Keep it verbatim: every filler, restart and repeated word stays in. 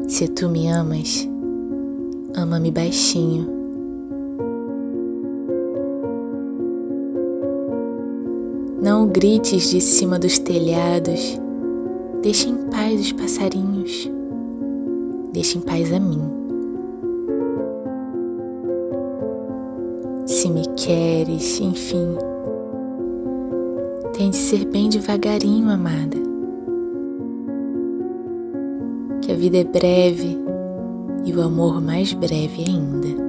Se tu me amas, ama-me baixinho. Não grites de cima dos telhados, deixa em paz os passarinhos, deixa em paz a mim. Se me queres, enfim, tem de ser bem devagarinho, amada, que a vida é breve e o amor mais breve ainda.